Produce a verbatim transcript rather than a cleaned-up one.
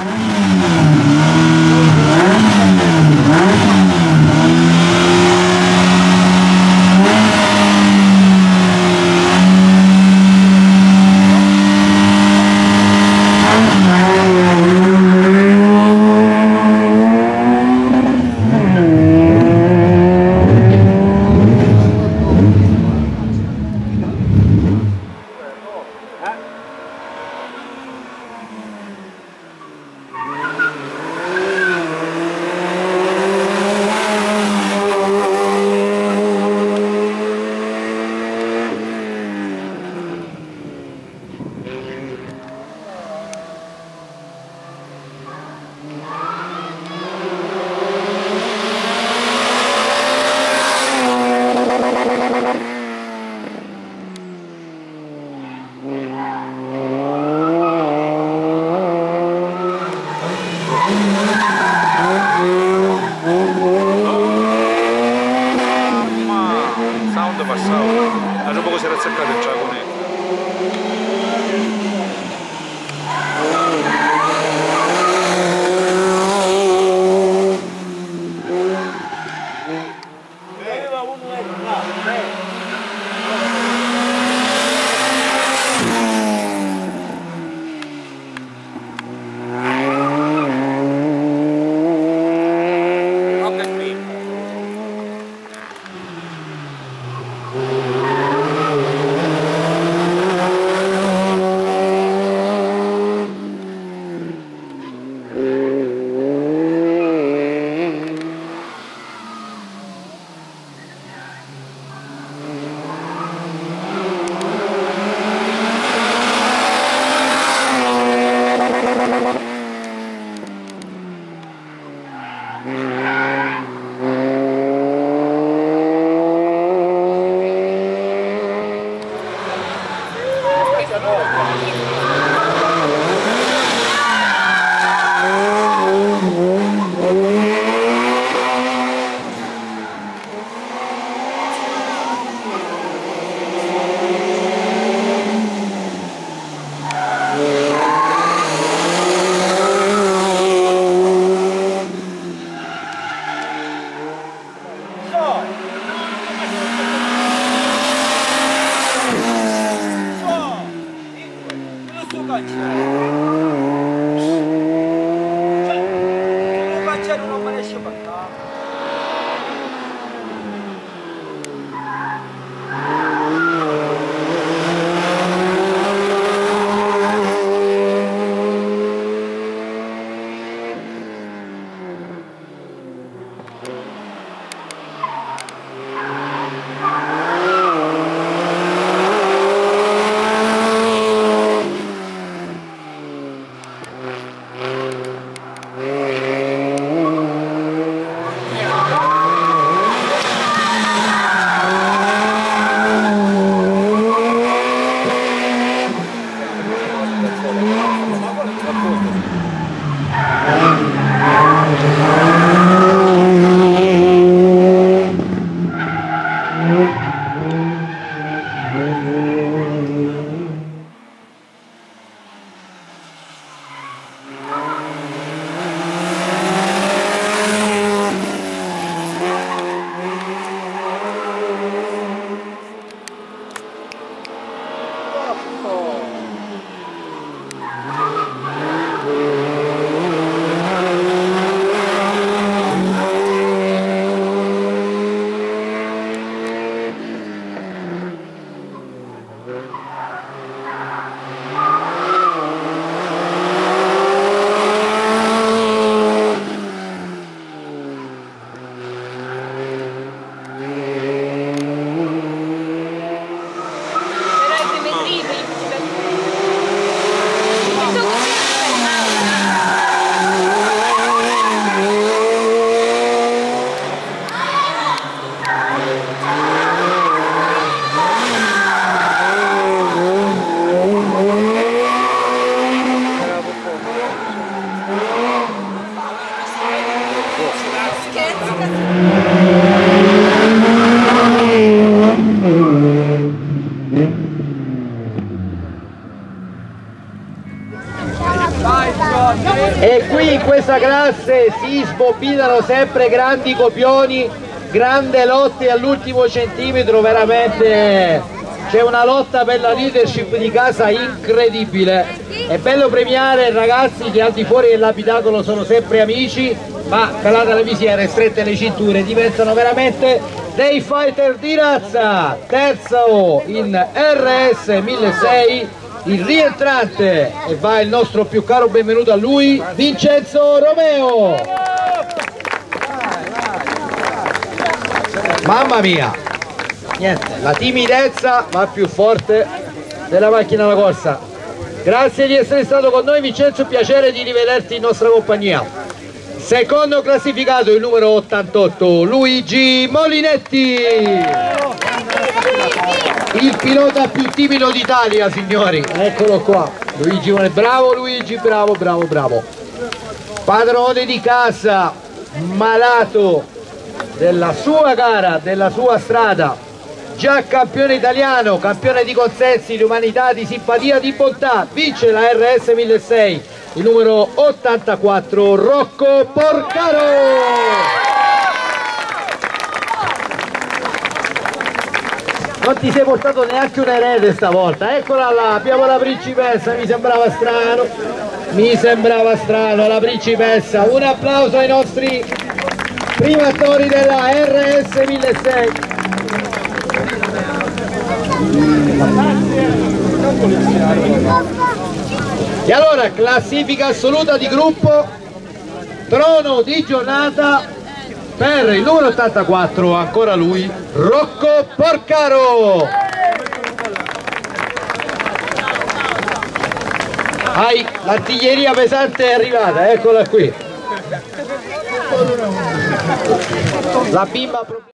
Vai, E qui in questa classe si sbobinano sempre grandi copioni, grandi lotte all'ultimo centimetro, veramente c'è una lotta per la leadership di casa incredibile. È bello premiare ragazzi che al di fuori dell'abitacolo sono sempre amici, ma calata la visiera e strette le cinture diventano veramente dei fighter di razza. Terzo in R S milleseicento il rientrante, e va il nostro più caro benvenuto a lui, Vincenzo Romeo. Mamma mia, niente, la timidezza va più forte della macchina da corsa. Grazie di essere stato con noi Vincenzo, piacere di rivederti in nostra compagnia. Secondo classificato il numero ottantotto Luigi Molinetti, il pilota più timido d'Italia, signori, eccolo qua. Luigi, bravo Luigi, bravo, bravo, bravo. Padrone di casa, malato della sua gara, della sua strada, già campione italiano, campione di consensi, di umanità, di simpatia, di bontà, vince la R S milleseicento, il numero ottantaquattro Rocco Porcaro. Non ti sei portato neanche un erede stavolta, eccola là, abbiamo la principessa, mi sembrava strano, mi sembrava strano, la principessa. Un applauso ai nostri primatori della R S milleseicento. E allora, classifica assoluta di gruppo, trono di giornata per il numero ottantaquattro, ancora lui, Rocco Porcaro. Hai, l'artiglieria pesante è arrivata, eccola qui. La bimba